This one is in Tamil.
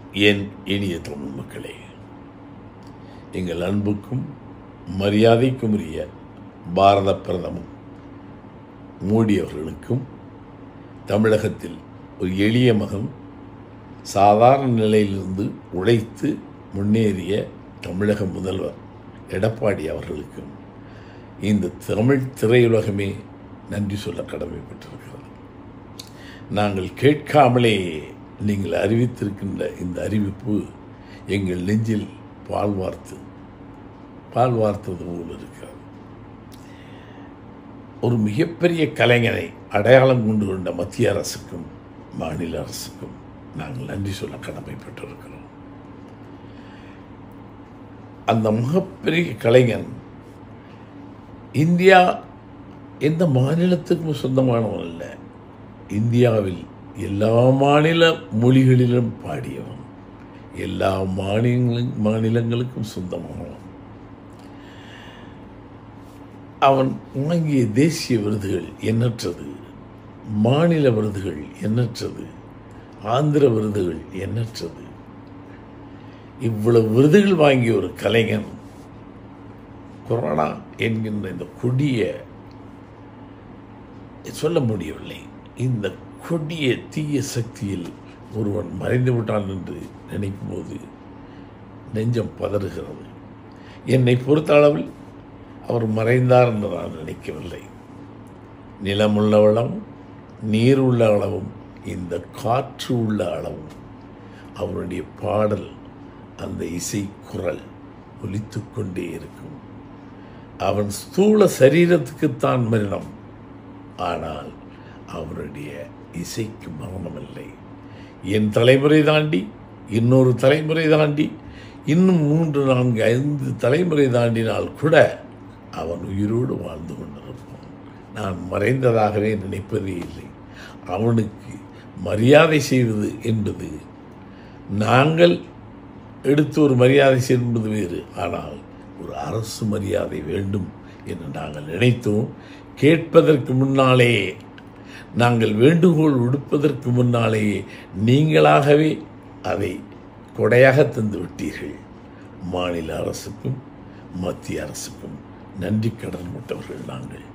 என் இனிய தமிழ் மக்களே, எங்கள் அன்புக்கும் மரியாதைக்கும் உரிய பாரத பிரதமர் மோடி அவர்களுக்கும், தமிழகத்தில் ஒரு எளிய மகன் சாதாரண நிலையிலிருந்து உழைத்து முன்னேறிய தமிழக முதல்வர் எடப்பாடி அவர்களுக்கும் இந்த தமிழ் திரையுலகமே நன்றி சொல்ல கடமைப்பட்டிருக்கிறது. நாங்கள் கேட்காமலே நீங்கள் அறிவித்திருக்கின்ற இந்த அறிவிப்பு எங்கள் நெஞ்சில் பால் வார்த்தது போல் இருக்கிறது. ஒரு மிகப்பெரிய கலைஞனை அடையாளம் கொண்டு கொண்ட மத்திய அரசுக்கும் மாநில அரசுக்கும் நாங்கள் நன்றி சொல்ல கடமைப்பட்டிருக்கிறோம். அந்த மிகப்பெரிய கலைஞன் இந்தியா எந்த மாநிலத்துக்கும் சொந்தமானவன் அல்ல, இந்தியாவில் எல்லா மாநில மொழிகளிலும் பாடியவன், எல்லா மாநிலங்களுக்கும் சொந்தமானவன். அவன் வாங்கிய தேசிய விருதுகள் எண்ணற்றது, மாநில விருதுகள் எண்ணற்றது, ஆந்திர விருதுகள் எண்ணற்றது. இவ்வளவு விருதுகள் வாங்கிய ஒரு கலைஞன் கொரோனா என்கின்ற இந்த கொடிய, சொல்ல முடியவில்லை, இந்த கொடிய தீய சக்தியில் ஒருவன் மறைந்து விட்டான் என்று நினைக்கும் போது நெஞ்சம் பதறுகிறது. என்னை பொறுத்த அளவில் அவர் மறைந்தார் என்று நான் நினைக்கவில்லை. நிலமுள்ள அளவும், நீர் உள்ள அளவும், இந்த காற்று உள்ள அளவும் அவருடைய பாடல், அந்த இசை குரல் ஒலித்து கொண்டே இருக்கும். அவன் ஸ்தூல சரீரத்துக்குத்தான் மரணம், ஆனால் அவருடைய இசைக்கு மரணமில்லை. என் தலைமுறை தாண்டி, இன்னொரு தலைமுறை தாண்டி, இன்னும் 3, 4, 5 தலைமுறை தாண்டினால் கூட அவன் உயிரோடு வாழ்ந்து கொண்டிருப்பான். நான் மறைந்ததாகவே நினைப்பதே இல்லை. அவனுக்கு மரியாதை செய்வது என்பது, நாங்கள் எடுத்து ஒரு மரியாதை செய்வது வேறு, ஆனால் ஒரு அரசு மரியாதை வேண்டும் என்று நாங்கள் நினைத்தோம். கேட்பதற்கு முன்னாலே, நாங்கள் வேண்டுகோள் விடுப்பதற்கு முன்னாலேயே நீங்களாகவே அதை கொடையாக தந்து விட்டீர்கள். மாநில அரசுக்கும் மத்திய அரசுக்கும் நன்றி கடன் விட்டவர்கள் நாங்கள்.